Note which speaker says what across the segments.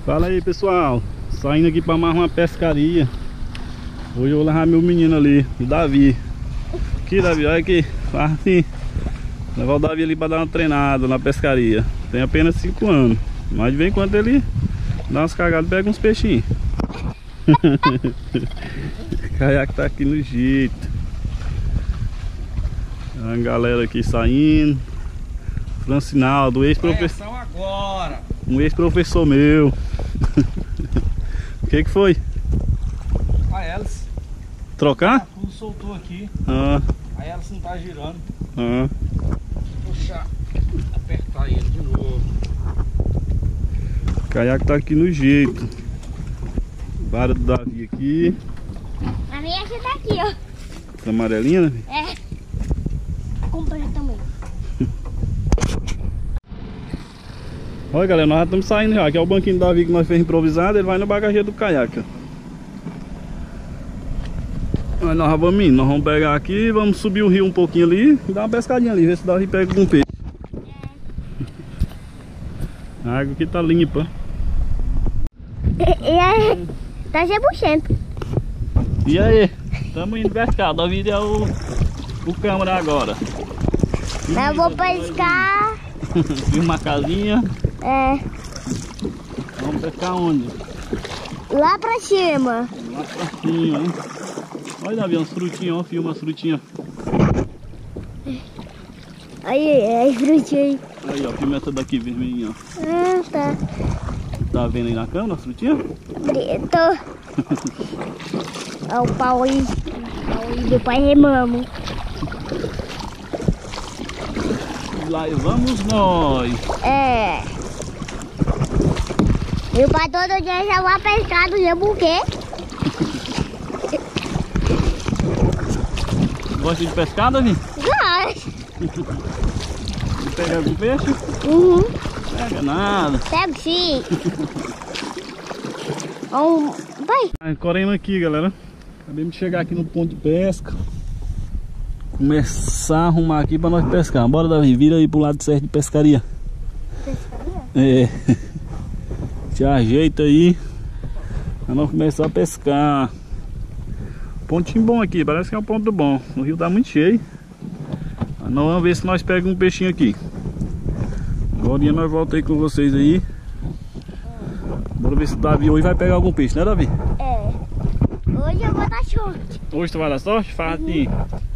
Speaker 1: Fala aí, pessoal, saindo aqui para mais uma pescaria. Hoje eu vou levar meu menino ali, o Davi. Aqui, Davi, olha aqui, faz assim. Levar o Davi ali para dar uma treinada na pescaria. Tem apenas 5 anos, mas de vez em quando ele dá umas cagadas e pega uns peixinhos. O caiaque tá aqui no jeito. A galera aqui saindo. Francinaldo, ex-professor.
Speaker 2: Agora.
Speaker 1: Um ex-professor meu. O que foi?
Speaker 2: A hélice.
Speaker 1: Trocar?
Speaker 2: Tudo soltou aqui.
Speaker 1: Ah.
Speaker 2: A hélice não tá girando.
Speaker 1: Ah.
Speaker 2: Puxar, apertar ele de novo.
Speaker 1: O caiaque tá aqui no jeito. Vara do Davi aqui.
Speaker 3: A minha já tá aqui, ó.
Speaker 1: Tá amarelinha, né?
Speaker 3: É. Comprei também.
Speaker 1: Olha, galera, nós já estamos saindo já. Aqui é o banquinho do Davi que nós fez improvisado. Ele vai no bagageiro do caiaque, ó. Aí nós vamos indo. Nós vamos pegar aqui, vamos subir o rio um pouquinho ali e dar uma pescadinha ali, ver se o Davi pega algum peixe. A água aqui tá limpa.
Speaker 3: E aí, tá gebuchento.
Speaker 1: E aí? Estamos indo pescar. O Davi é o câmera agora.
Speaker 3: Eu vou pescar.
Speaker 1: Filma a casinha.
Speaker 3: É.
Speaker 1: Vamos pescar onde?
Speaker 3: Lá pra cima.
Speaker 1: Lá pra cima, hein? Olha, Davi, umas frutinhas, ó. Filma as frutinhas.
Speaker 3: Aí, as frutinhas.
Speaker 1: Aí, ó, filma essa daqui vermelhinha, ó.
Speaker 3: Ah, tá.
Speaker 1: Tá vendo aí na câmera as frutinhas?
Speaker 3: Preto. Olha o pau aí. O pau aí do pai remamo.
Speaker 1: Lá vamos nós.
Speaker 3: É. Meu pai todo dia já vai pescar do jabuquê.
Speaker 1: Gosta de pescar, Davi?
Speaker 3: Gosto.
Speaker 1: Pega algum peixe?
Speaker 3: Uhum.
Speaker 1: Pega nada.
Speaker 3: Pego sim. Vai.
Speaker 1: Correndo aqui, galera. Acabamos de chegar aqui no ponto de pesca. Começar a arrumar aqui pra nós pescar. Bora, Davi, vira aí pro lado certo de pescaria.
Speaker 3: Pescaria?
Speaker 1: É. Se ajeita aí pra nós começar a pescar. Pontinho bom aqui, parece que é um ponto bom. O rio tá muito cheio. Nós vamos ver se nós pegamos um peixinho aqui. Agora nós voltamos aí com vocês aí. Bora ver se o Davi hoje vai pegar algum peixe, né, Davi?
Speaker 3: É. Hoje eu vou dar sorte.
Speaker 1: Hoje tu vai dar sorte? Fartinho.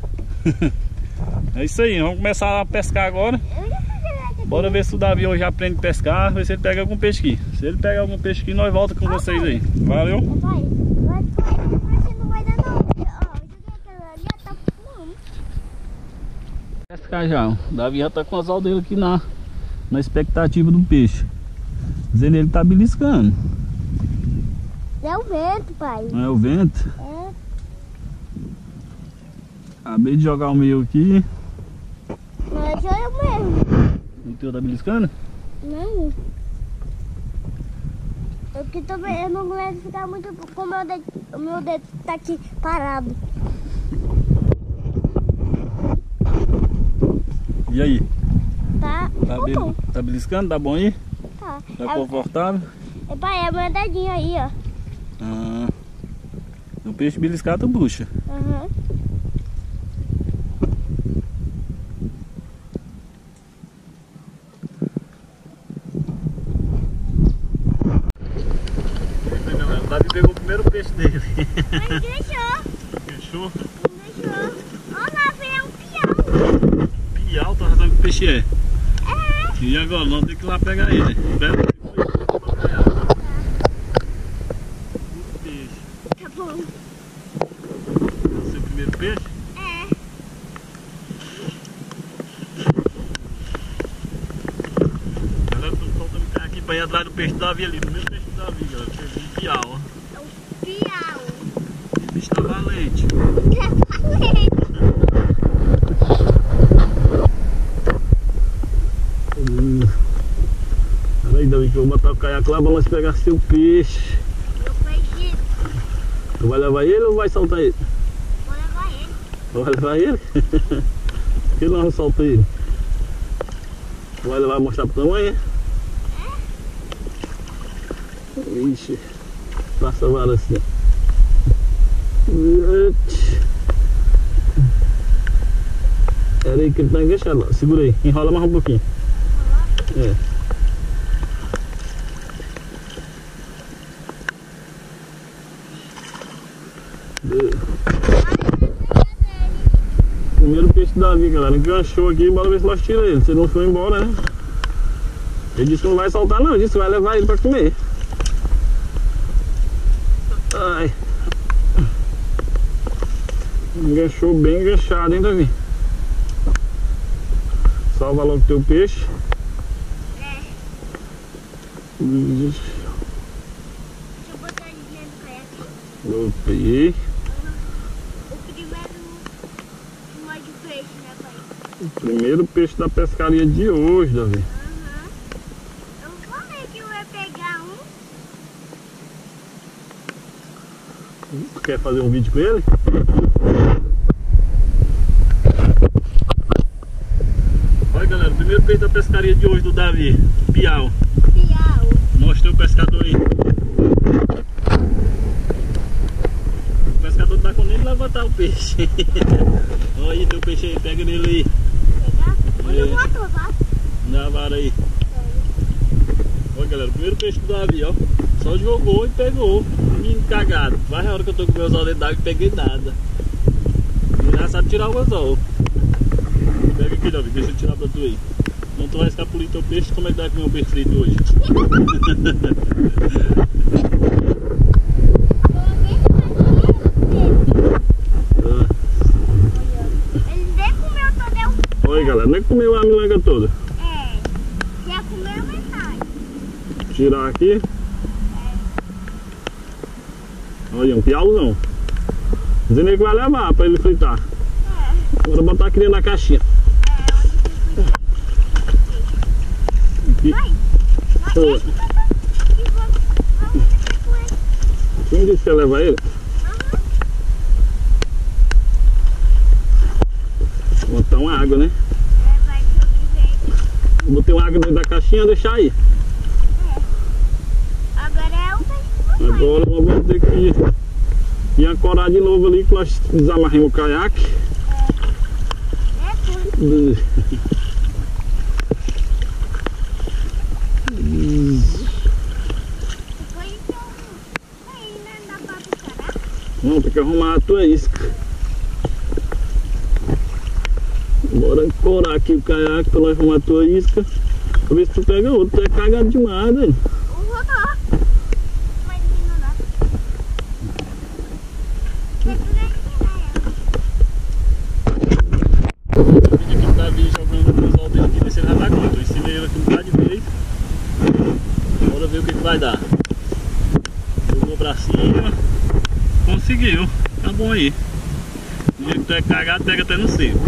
Speaker 1: É isso aí, vamos começar a pescar agora. Bora ver se o Davi hoje aprende a pescar, ver se ele pega algum peixe aqui. Se ele pegar algum peixe aqui, nós voltamos com vocês aí. Valeu?
Speaker 3: Vai. Mas não vai dar não. Ó, eu joguei aquela ali, tá pulando.
Speaker 1: Pescar já. O Davi já tá com as aldeiras aqui na expectativa do peixe. Dizendo ele tá beliscando.
Speaker 3: É o vento, pai.
Speaker 1: Não é o vento?
Speaker 3: É.
Speaker 1: Acabei de jogar o meu aqui.
Speaker 3: Mas sou eu mesmo.
Speaker 1: O teu tá beliscando?
Speaker 3: Não. Eu também eu não gosto de ficar muito com o meu dedo tá aqui parado.
Speaker 1: E aí?
Speaker 3: Tá? Bom.
Speaker 1: Tá beliscando? Tá bom aí?
Speaker 3: Tá.
Speaker 1: Tá confortável?
Speaker 3: Pai, é meu dedinho aí, ó.
Speaker 1: Ah. O peixe beliscado tu puxa.
Speaker 3: Aham.
Speaker 1: O Davi pegou o primeiro peixe dele.
Speaker 3: Mas deixou.
Speaker 1: Fechou?
Speaker 3: Deixou. Olha lá, veio um piau.
Speaker 1: Piau, tá sabendo que peixe é?
Speaker 3: É.
Speaker 1: E agora? Nós temos que ir lá pegar ele. Pega o peixe.
Speaker 3: Tá bom.
Speaker 1: É o seu primeiro peixe?
Speaker 3: É.
Speaker 1: Galera, tô soltando o carro aqui pra ir atrás do peixe do Davi ali. Do mesmo peixe do Davi, galera. Pegou um piau, ó.
Speaker 3: É um piau.
Speaker 1: O bicho tá valente. Peraí, Davi, que eu vou botar o caiaque lá pra nós pegar seu peixe.
Speaker 3: Meu peixe.
Speaker 1: Tu vai levar ele ou vai soltar ele?
Speaker 3: Vou levar ele.
Speaker 1: Vai levar ele? Por que nós não solta ele? Tu vai levar mostrar pro tamanho? Ixi, passa a vara assim. Era aí que ele tá enganchado lá. Segura aí, enrola mais um pouquinho. É. Primeiro peixe do Davi, galera. Enganchou aqui, bora ver se nós tiramos ele. Se ele não for embora, né? Ele disse que não vai soltar não, ele disse que vai levar ele pra comer. Ai. Enganchou bem enganchado, hein, Davi? Salva logo teu peixe.
Speaker 3: Deixa eu botar ele dentro do caiaque.
Speaker 1: Eu peguei.
Speaker 3: O primeiro filé de peixe, né, pai?
Speaker 1: O primeiro peixe da pescaria de hoje, Davi.
Speaker 3: Eu falei que eu ia pegar um.
Speaker 1: Tu quer fazer um vídeo com ele? Olha, galera, o primeiro peixe da pescaria de hoje do Davi. Piau.
Speaker 3: Piau.
Speaker 1: Mostra o pescador aí. O pescador não tá com nem levantar o peixe. Olha aí teu peixe aí, pega nele aí.
Speaker 3: Pegar? Olha o
Speaker 1: É.
Speaker 3: motor, tá?
Speaker 1: Dá a vara aí. Olha, galera, o primeiro peixe do Davi, ó. Só jogou e pegou. Menino cagado. Vai a hora que eu tô com meus olhos dentro d'água e peguei nada. Ele já sabe tirar o anzol. Pega aqui, Davi, deixa eu tirar pra tu aí. Não tu vai escapulir teu peixe, como é que vai comer um peixe frito hoje?
Speaker 3: Ele nem comeu todo.
Speaker 1: Olha, galera, nem comeu a milanga toda.
Speaker 3: Já comeu metade.
Speaker 1: Tirar aqui. Olha, um piauzão. Dizendo que vai levar pra ele fritar. Agora botar aqui dentro da caixinha. Aqui. Pô, quem disse que ia levar ele? Vou botar uma água, né?
Speaker 3: Vai sobreviver.
Speaker 1: Botei uma água dentro da caixinha e deixar aí.
Speaker 3: Agora é o peixe.
Speaker 1: Agora nós vamos ter que ir ancorar de novo ali, que nós desamarramos o caiaque.
Speaker 3: É tudo. Foi então. Aí não dá pra picar.
Speaker 1: Vamos ter que arrumar a tua isca. Bora ancorar aqui o caiaque pra nós arrumar a tua isca. Pra ver se tu pega outro. Tu é cagado demais, né?
Speaker 3: O rodó. Mas não dá.
Speaker 1: O vídeo aqui do Davi jogando o anzol dele aqui, descendo a lagoa. Eu ensinei ele aqui um bocado de vez. Bora ver o que vai dar. Jogou pra cima. Conseguiu. Tá bom aí. Do jeito que tu é cagado, pega até no seco.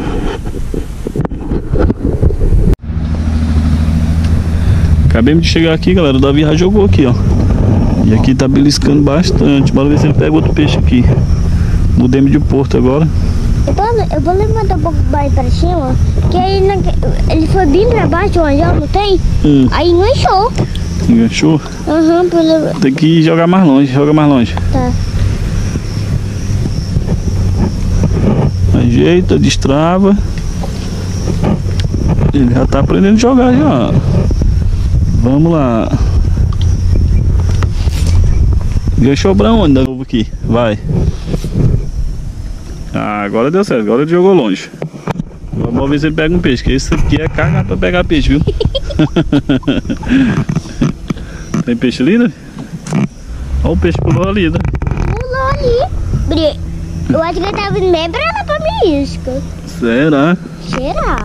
Speaker 1: Acabemos de chegar aqui, galera. O Davi já jogou aqui, ó. E aqui tá beliscando bastante. Bora ver se ele pega outro peixe aqui. Mudemos de porto agora.
Speaker 3: Eu vou levantar um pouco mais pra cima, que aí ele foi bem pra baixo, o anzol, não tem? Aí enganchou.
Speaker 1: Enganchou?
Speaker 3: Aham, pelo...
Speaker 1: Tem que jogar mais longe, joga mais longe.
Speaker 3: Tá.
Speaker 1: Ajeita, destrava. Ele já tá aprendendo a jogar já. Vamos lá. Enganchou pra onde? De novo aqui, vai. Ah, agora deu certo, agora ele jogou longe. Agora vamos ver se ele pega um peixe, que esse aqui é cagado pra pegar peixe, viu? Tem peixe ali, né? Olha o peixe pulou ali, né?
Speaker 3: Pulou ali. Eu acho que ele tava vindo bem pra lá pra mim, isca.
Speaker 1: Será?
Speaker 3: Será?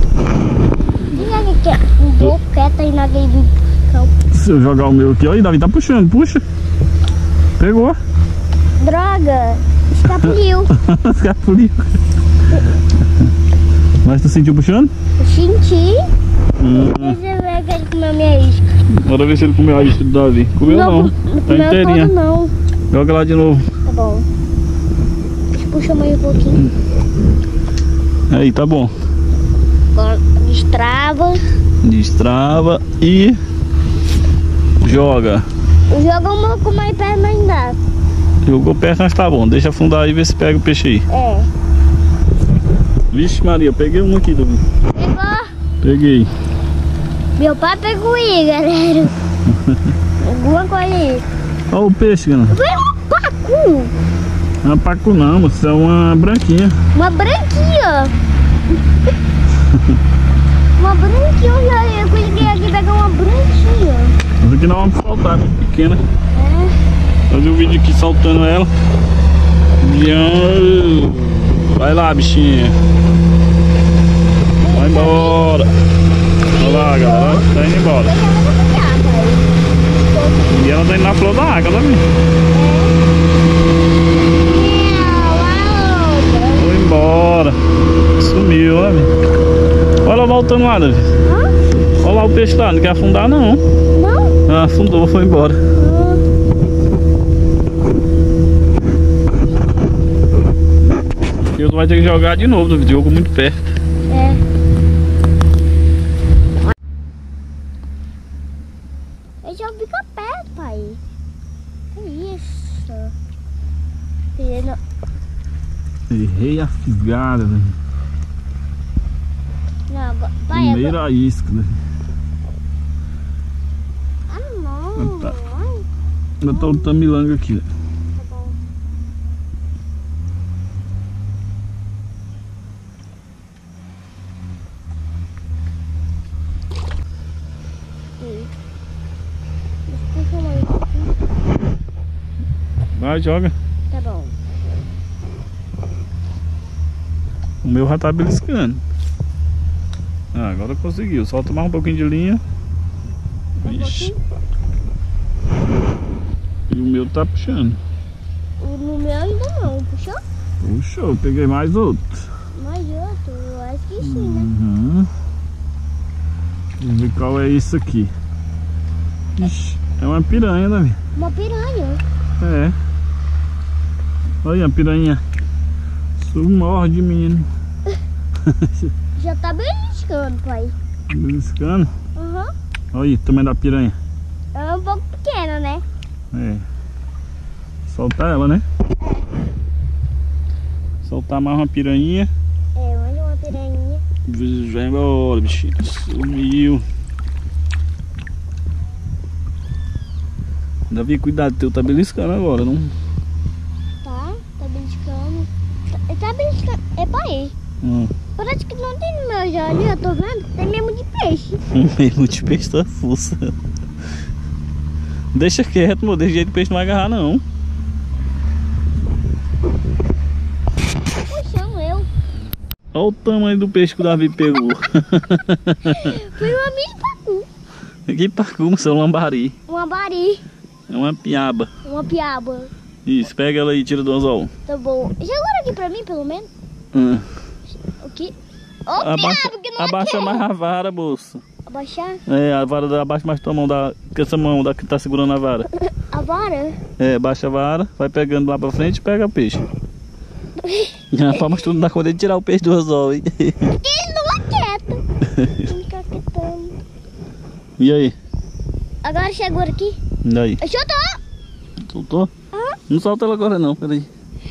Speaker 3: Olha que um pouco quieto aí na game.
Speaker 1: Se eu jogar o meu aqui, olha aí, Davi tá puxando, puxa. Pegou.
Speaker 3: Droga, escapuliu.
Speaker 1: Escapuliu. Mas tu sentiu puxando?
Speaker 3: Eu senti. Deixa eu ver que ele comeu minha isca.
Speaker 1: Bora ver se ele comeu a isca do Davi. Comeu não, tá
Speaker 3: comeu
Speaker 1: inteirinha.
Speaker 3: todo não.
Speaker 1: Joga lá de novo.
Speaker 3: Tá bom. Deixa eu puxar mais um pouquinho.
Speaker 1: Aí, tá bom.
Speaker 3: Agora destrava.
Speaker 1: Destrava e joga.
Speaker 3: Joga um pouco mais perto, mas não dá.
Speaker 1: Jogou perto, mas tá bom. Deixa afundar aí e ver se pega o peixe aí.
Speaker 3: É.
Speaker 1: Vixe Maria, eu peguei um aqui, Davi.
Speaker 3: Pegou?
Speaker 1: Peguei.
Speaker 3: Meu pai pegou aí, galera. Alguma coisa aí.
Speaker 1: Olha o peixe, galera.
Speaker 3: Foi um pacu.
Speaker 1: Não é pacu não, moço, é uma branquinha.
Speaker 3: Uma branquinha. Uma branquinha, eu consegui aqui pegar uma branquinha.
Speaker 1: Essa aqui nós vamos soltar, pequena.
Speaker 3: É.
Speaker 1: Fazer um vídeo aqui soltando ela. Vai lá, bichinha. Vai embora. Olha lá, galera. Tá indo embora. E ela tá indo na flor da água, tá vendo? Foi embora. Sumiu, ó, velho. Olha ela voltando lá, Davi. Olha lá o peixe lá, não quer afundar não.
Speaker 3: Não?
Speaker 1: Ah, afundou, foi embora. Eu vai ter que jogar de novo, Davi. Jogou muito perto.
Speaker 3: É. Ele já fica perto, pai. Que isso?
Speaker 1: Errei a fisgada, velho.
Speaker 3: Não, pai,
Speaker 1: Primeira isca, velho.
Speaker 3: Ah, não.
Speaker 1: Tá. Eu tô lutando milanga aqui, velho.
Speaker 3: Tá bom.
Speaker 1: Vai, joga.
Speaker 3: Tá bom.
Speaker 1: O meu já tá beliscando. Ah, agora conseguiu. Solta mais um pouquinho de linha. Ixi. E o meu tá puxando.
Speaker 3: No meu ainda não, puxou?
Speaker 1: Puxou, peguei mais outro.
Speaker 3: Mais outro, eu acho que sim, né?
Speaker 1: Uhum. Vamos ver qual é isso aqui. Ixi, é uma piranha, Davi.
Speaker 3: Uma piranha.
Speaker 1: É. Olha a piranha. Isso morde, menino.
Speaker 3: Já tá beliscando, pai.
Speaker 1: Beliscando.
Speaker 3: Aham.
Speaker 1: Olha o tamanho da piranha.
Speaker 3: É um pouco pequena, né?
Speaker 1: É. Soltar ela, né? Soltar mais uma piranha.
Speaker 3: É, mais uma piranha.
Speaker 1: Vai embora, bichinho. Sumiu. Davi, cuidado, teu tá beliscando agora, não?
Speaker 3: Tá beliscando. Tá beliscando. É pai. Parece que não tem no meu já ali, eu tô vendo. Tem mesmo de peixe.
Speaker 1: Mesmo de peixe tá fuça. Deixa quieto, meu. Desse jeito o peixe não vai agarrar, não.
Speaker 3: Puxando eu.
Speaker 1: Olha o tamanho do peixe que o Davi pegou.
Speaker 3: Foi uma mini pacu.
Speaker 1: Que pacu, seu lambari.
Speaker 3: Uma bari.
Speaker 1: É uma piaba.
Speaker 3: Uma piaba.
Speaker 1: Isso, pega ela aí e tira do anzol.
Speaker 3: Tá bom. Segura aqui pra mim, pelo menos. O que? Ô, piaba, que não
Speaker 1: abaixa
Speaker 3: quer.
Speaker 1: mais a vara, moço.
Speaker 3: Abaixar?
Speaker 1: É, a vara abaixa mais tua mão, com essa mão que tá segurando a vara.
Speaker 3: A vara?
Speaker 1: É, baixa a vara, vai pegando lá pra frente e pega o peixe. Mas tu não dá conta de tirar o peixe do anzol, hein?
Speaker 3: Ele não é quieto. Fica quietando.
Speaker 1: E aí?
Speaker 3: Agora segura aqui.
Speaker 1: E aí?
Speaker 3: Soltou.
Speaker 1: Soltou? Não solta ela agora não, peraí.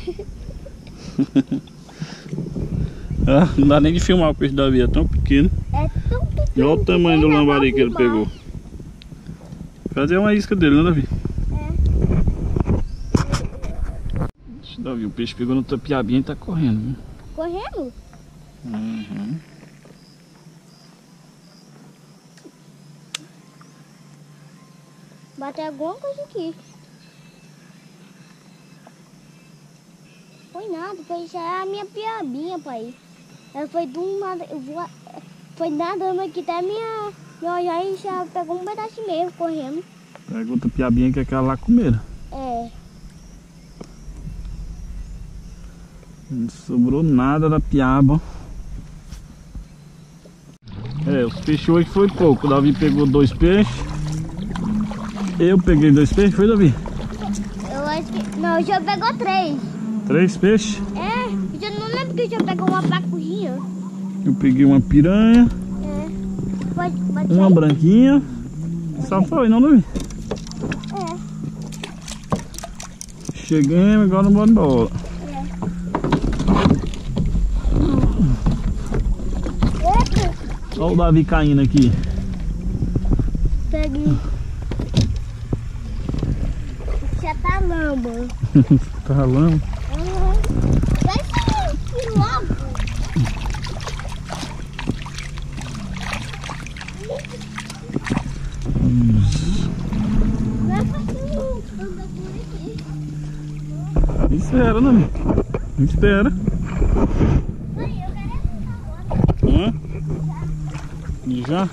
Speaker 1: Ah, não dá nem de filmar o peixe da Davi, é tão pequeno.
Speaker 3: É tão pequeno.
Speaker 1: E olha o tamanho do lambari que ele pegou. Fazer uma isca dele, né, Davi? Ixi, Davi, o peixe pegou no piabinha e tá correndo, viu?
Speaker 3: Correndo?
Speaker 1: Uhum.
Speaker 3: Bateu alguma coisa aqui. Foi nada, foi já a minha piabinha, pai. Ela foi do nada, foi nadando aqui até minha olhar e já pegou um pedaço mesmo, correndo.
Speaker 1: Pega outra piabinha que é aquela lá comer.
Speaker 3: É.
Speaker 1: Não sobrou nada da piaba. É, os peixes hoje foi pouco. O Davi pegou 2 peixes. Eu peguei 2 peixes, foi, Davi?
Speaker 3: Eu acho que... Não, o senhor pegou 3.
Speaker 1: 3 peixes?
Speaker 3: É, eu já não lembro que o senhor pegou uma pacuzinha.
Speaker 1: Eu peguei uma piranha.
Speaker 3: É. Pode
Speaker 1: Uma
Speaker 3: sair?
Speaker 1: branquinha. Só foi, não, Davi? Cheguemos, agora não vou embora. Olha o Davi caindo aqui.
Speaker 3: Peguei. Já tá lama.
Speaker 1: Tá ralando?
Speaker 3: Vai sair logo. Vai fazer um por aqui.
Speaker 1: Espera, né? Espera.
Speaker 3: Mãe, eu quero ir agora.
Speaker 1: E já?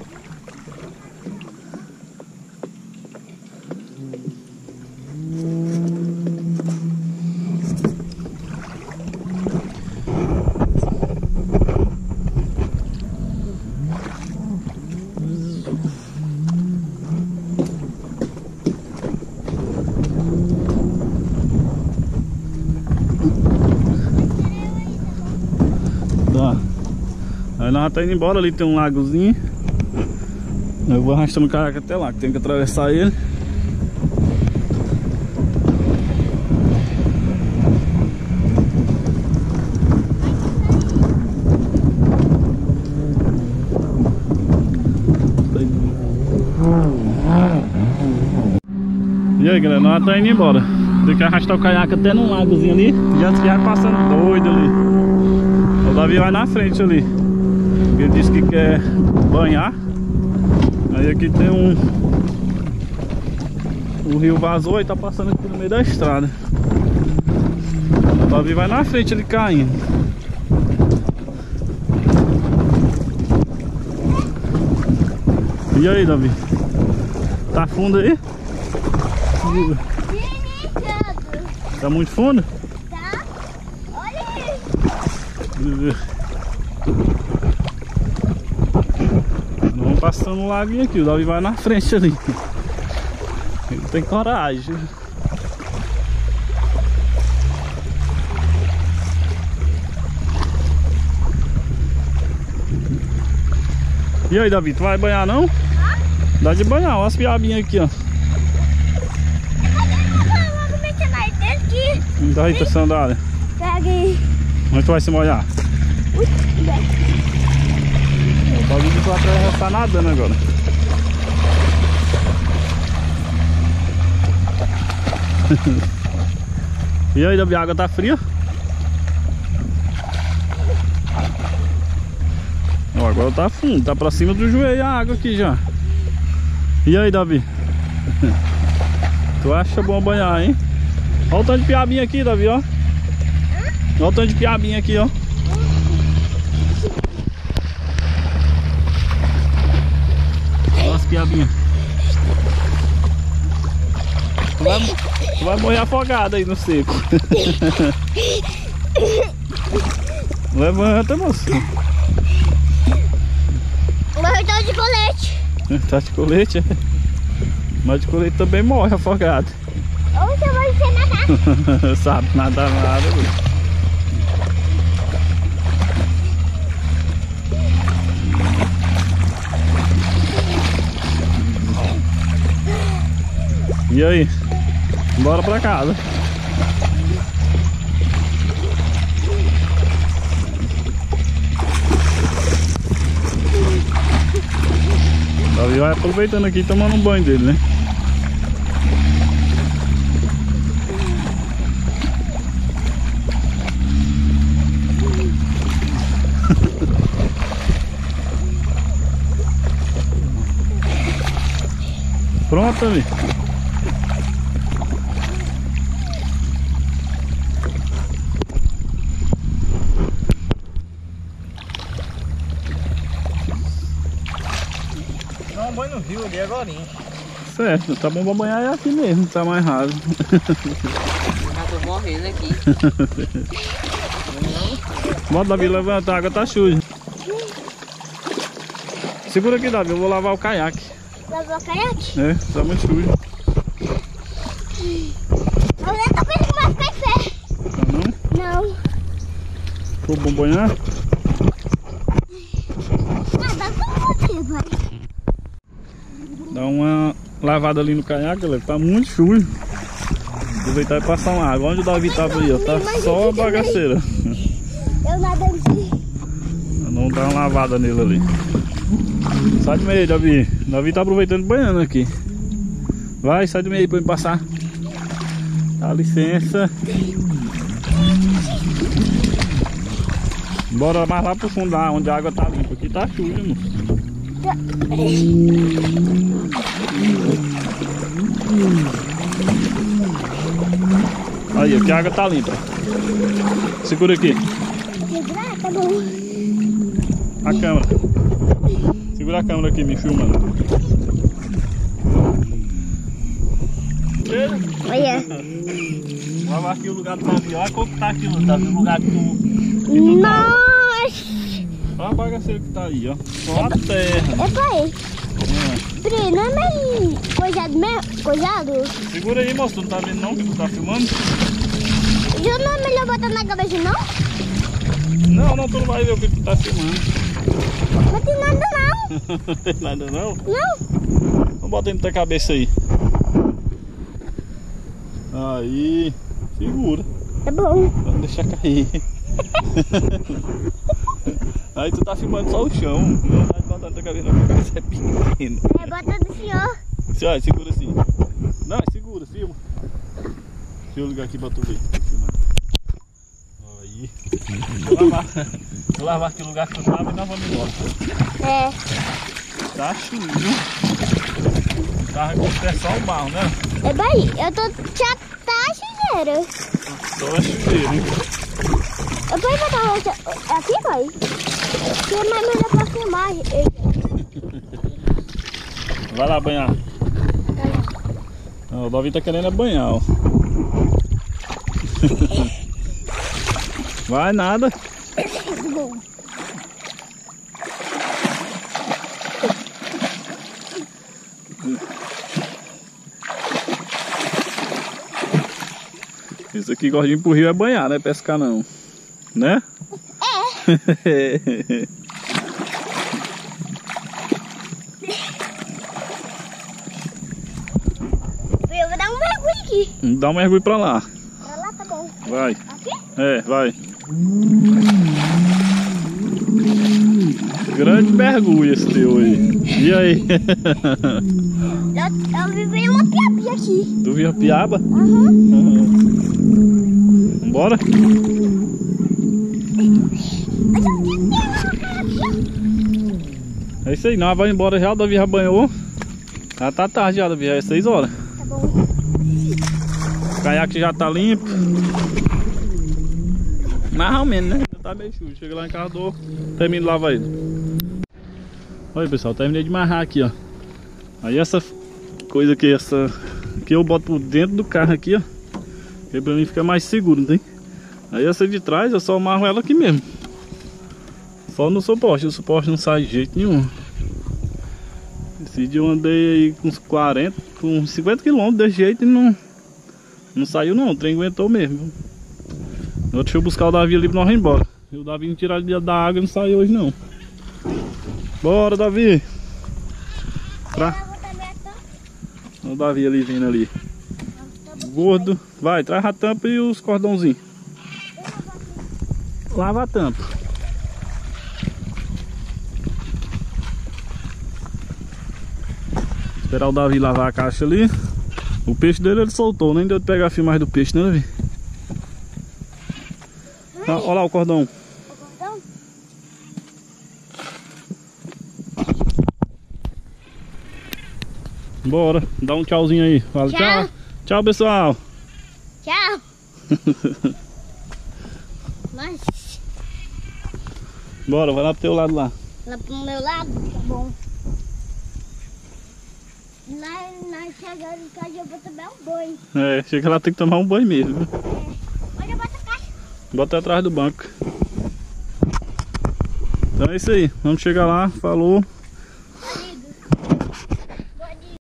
Speaker 1: Tá. Aí nós tá indo embora, ali tem um lagozinho. Eu vou arrastando o caiaque até lá, que tem que atravessar ele. E aí galera, nós tá indo embora. Tem que arrastar o caiaque até num lagozinho ali. Já vai passando doido ali. O Davi vai na frente ali. Ele disse que quer banhar. Aí aqui tem o rio vazou e tá passando aqui no meio da estrada. O Davi vai na frente ali caindo. E aí, Davi? Tá fundo aí? Tá muito fundo?
Speaker 3: Tá? Olha aí.
Speaker 1: Vamos passando um laguinho aqui, o Davi vai na frente ali. Ele tem coragem. E aí, Davi, tu vai banhar não? Dá de banhar, olha as piabinhas aqui, ó. Dá aí tua sandália.
Speaker 3: Peguei.
Speaker 1: Onde tu vai se molhar? O Davi disse lá pra estar nadando agora. E aí, Davi, a água tá fria? Ó, agora tá fundo, tá pra cima do joelho a água aqui já. E aí, Davi? Tu acha bom banhar, hein? Olha o tanto de piabinha aqui, Davi, ó. Olha o tanto de piabinha aqui, ó. Olha as piabinhas. Tu vai morrer afogado aí no seco. Levanta, moço.
Speaker 3: Mas eu tô de colete.
Speaker 1: Tá de colete, é? Mas de colete também morre afogado.
Speaker 3: Ou você vai ensinar nadar.
Speaker 1: Sabe nadar nada, viu? E aí? Bora pra casa. Davi vai aproveitando aqui e tomando um banho dele, né? Pronto, Davi.
Speaker 2: Dá um banho no rio ali agora.
Speaker 1: Certo, tá bom pra banhar é aqui mesmo, tá mais raso.
Speaker 2: Já tô morrendo aqui.
Speaker 1: Bota, Davi, levanta, a água tá suja. Segura aqui, Davi, eu vou lavar o caiaque.
Speaker 3: Lavar o caiaque?
Speaker 1: É, tá muito sujo.
Speaker 3: A única coisa que vai ficar em pé.
Speaker 1: Tá não?
Speaker 3: Não.
Speaker 1: Ficou bom banhar?
Speaker 3: Ah, dá pra você, pai.
Speaker 1: Dá uma lavada ali no caiaque, galera. Tá muito sujo. Aproveitar e passar uma água. Onde o Davi tava aí, ó. Tá só a bagaceira.
Speaker 3: Eu nadando aqui.
Speaker 1: Vamos dar uma lavada nele ali. Sai do meio aí, Davi. Davi tá aproveitando banhando aqui. Vai, sai do meio aí pra me passar. Dá licença. Bora mais lá pro fundo, lá onde a água tá limpa. Aqui tá suja, moço. Aí, aqui a água tá limpa. Segura aqui.
Speaker 3: Segurar, tá bom.
Speaker 1: A câmera. Segura a câmera aqui, me filmando.
Speaker 3: Olha.
Speaker 1: Vamos aqui o lugar do Davi. Olha como tá aqui, Davi. O lugar que tu...
Speaker 3: Nossa!
Speaker 1: Olha a bagaceira que tá aí, ó. Só a terra.
Speaker 3: É pai. Pri, não é meio coisado mesmo? Coisado?
Speaker 1: Segura aí, moço. Tu não tá vendo não que tu tá filmando?
Speaker 3: Já não é melhor botar na cabeça, não?
Speaker 1: Não, tu não vai ver o que tu tá filmando.
Speaker 3: Não tem nada, não.
Speaker 1: Não tem nada não?
Speaker 3: Não.
Speaker 1: Vamos botar dentro da cabeça aí. Aí. Segura.
Speaker 3: Tá bom.
Speaker 1: Vamos deixar cair. Aí tu tá filmando só o chão. Não vai botar na cabeça, não, porque a cabeça é pequena.
Speaker 3: É, bota do senhor.
Speaker 1: Sai, segura assim. Não, segura, filma. Deixa eu ligar aqui pra tu ver. Aí. Vou lavar aqui o lugar que tu tava e nós vamos embora.
Speaker 3: É.
Speaker 1: Tá sujo. Tava com o pé só o barro, né?
Speaker 3: É bem, eu tô já tá sujeira.
Speaker 1: Só a sujeira, hein?
Speaker 3: Eu vou botar aqui, pai. Que é mais melhor pra filmar.
Speaker 1: Vai lá banhar. O Davi tá querendo banhar, ó. Vai nada. Isso aqui gordinho pro rio é banhar, não é pescar não. Né? É.
Speaker 3: Eu vou dar um mergulho aqui.
Speaker 1: Dá um mergulho pra lá.
Speaker 3: Pra lá, tá bom.
Speaker 1: Vai.
Speaker 3: Aqui?
Speaker 1: É, vai. Grande mergulho esse teu aí. E aí?
Speaker 3: Eu vivi uma piabinha aqui.
Speaker 1: Tu viu a piaba?
Speaker 3: Aham.
Speaker 1: Bora? É isso aí, nós vamos embora já, o Davi já banhou. Já tá tarde já, Davi, já é 6 horas.
Speaker 3: Tá bom.
Speaker 1: O caiaque já tá limpo. Mais ou menos, né? Já tá meio sujo. Chega lá em casa, termino de lavar ele. Olha pessoal, terminei de amarrar aqui, ó. Aí essa coisa aqui, essa que eu boto por dentro do carro aqui, ó. Que pra mim fica mais seguro, não tem? Aí essa de trás eu só amarro ela aqui mesmo. Só no suporte, o suporte não sai de jeito nenhum. Esse dia eu andei aí com uns 40, com uns 50 km desse jeito e não saiu não, o trem aguentou mesmo. Deixa eu buscar o Davi ali pra nós ir embora. E o Davi não tirar ele da água e não saiu hoje não. Bora, Davi! O Davi ali vindo ali. Gordo. Vai, traz a tampa e os cordãozinhos. Lava a tampa. Esperar o Davi lavar a caixa ali. O peixe dele ele soltou, nem deu de pegar a filmagem do peixe, né, Davi? Ah, olha lá o cordão.
Speaker 3: O cordão?
Speaker 1: Bora, dá um tchauzinho aí. Fala tchau. Tchau, tchau pessoal.
Speaker 3: Tchau. Mas...
Speaker 1: Bora, vai lá pro teu lado lá.
Speaker 3: Lá pro meu lado, tá bom. Nós chegando em casa eu vou tomar um banho.
Speaker 1: É, chega lá tem que tomar um banho mesmo.
Speaker 3: É. Olha, eu boto a caixa.
Speaker 1: Bota atrás do banco. Então é isso aí, vamos chegar lá, falou.